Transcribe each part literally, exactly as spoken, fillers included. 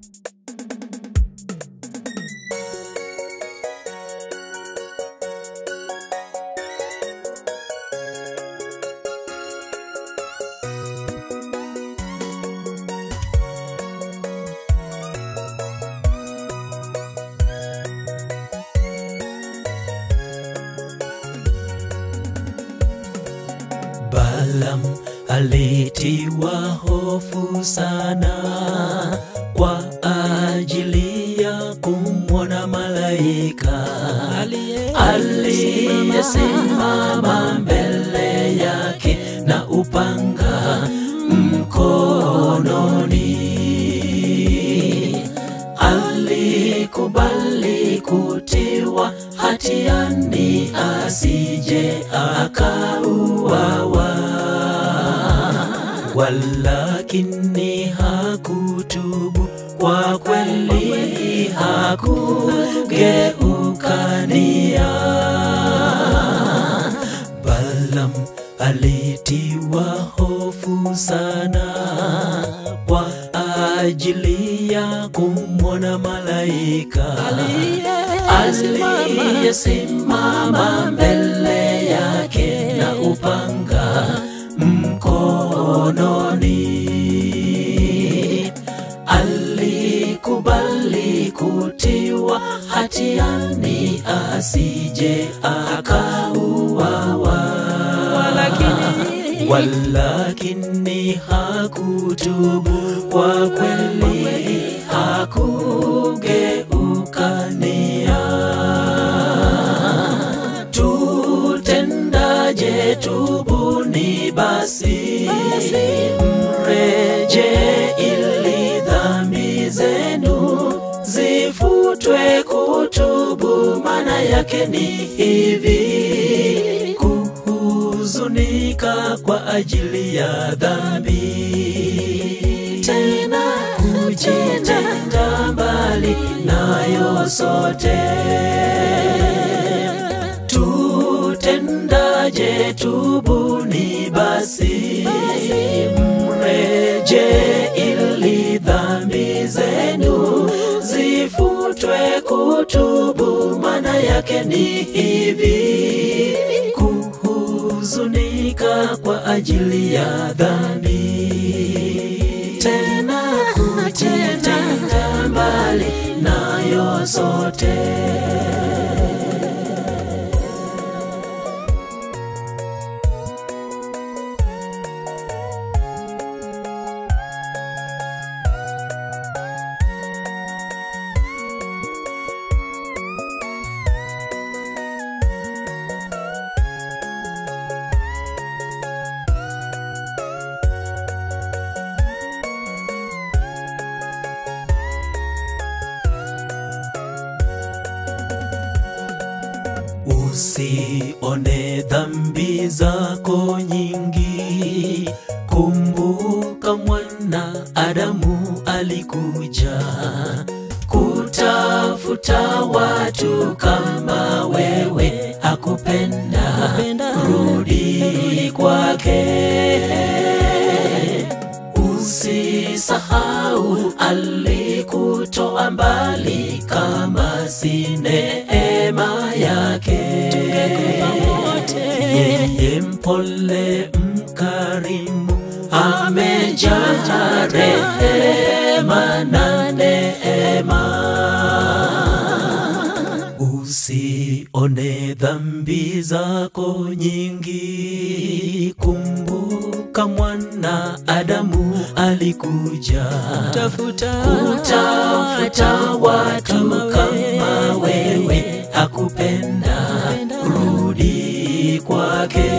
Balaam alitiwa hofu sana kwa ajili ya kumwona malaika aliyesimama mbele yake na upanga mkononi. Alikubali kutiwa hatiani asije akauawa, walakini hakutubu, kwa kweli hakugeuka nia. Balaam alitiwa hofu sana kwa ajili ya kumwona malaika aliyesimama mbele yake na upanga mkononi. Alikubali kutiwa hatiani asije akauawa, walakini hakutubu, kwa kweli hakugeuka nia. Tutendaje? Tubuni basi, mreje ili dhambi zenu zifutwe. Kutubu maana yake ni hivi: kuhuzunika kwa ajili ya dhambi, tena kujitenga mbali nayo sote. Tutendaje? Tubuni basi, mreje ili dhambi zenu zifutwe. Kutubu maana yake ni hivi: kuhuzunika kwa ajili ya dhambi, tena kujitenga mbali nayo sote. Usione dhambi zako nyingi, kumbuka mwana Adamu alikuja kutafuta watu kama wewe, hakupenda, rudi kwake. Usisahau alikutoa mbali, kama si neema yake. Yeye mpole mkarimu, amejaa rehema na neema. Usione dhambi zako nyingi, kumbuka mwana Adamu alikuja kutafuta watu kama wewe, hakupenda, rudi kwake.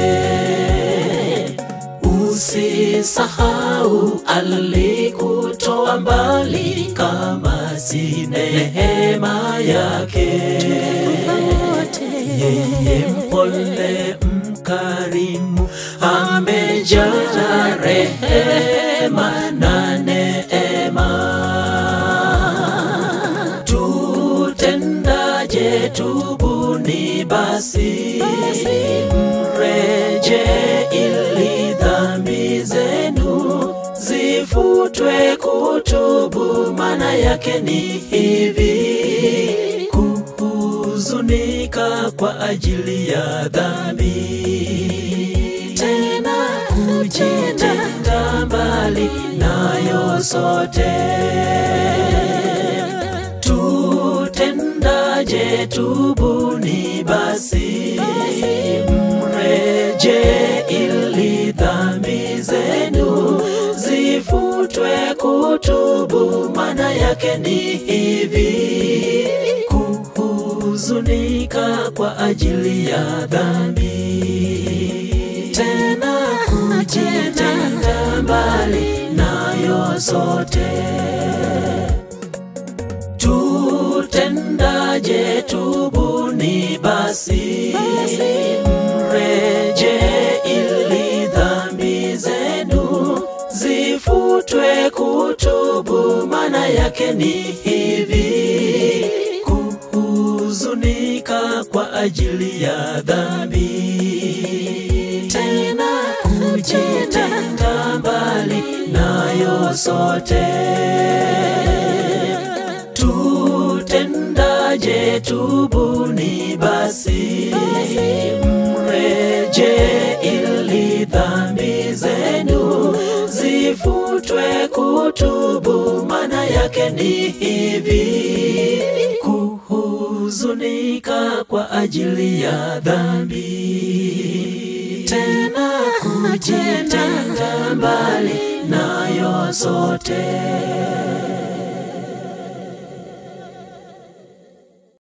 Usisahau alikutoa mbali, kama si neema yake. Yeye mpole mkarimu, amejaa rehema na neema. Tutendaje? Tubuni basi, mreje ili dhambi zenu zifutwe. Kutubu maana yake ni hivi: kuhuzunika kwa ajili ya dhambi, tena kujitenga mbali nayo sote. Tutendaje? Tubuni basi, mreje ili dhambi zenu zifutwe. Kutubu maana yake ni hivi: kuhuzunika kwa ajili ya dhambi, tena kujitenga mbali nayo sote. Tutendaje? Tubuni basi, mreje ili dhambi zenu zifutwe. Kutubu maana yake ni hivi: kuhuzunika kwa ajili ya dhambi, tena kujitenga mbali nayo sote. Tutendaje? Tubuni basi, mreje ili dhambi zenu zifutwe. Kutubu maana yake ni hivi: kuhuzunika kwa ajili ya dhambi, tena kujitenga mbali nayo sote.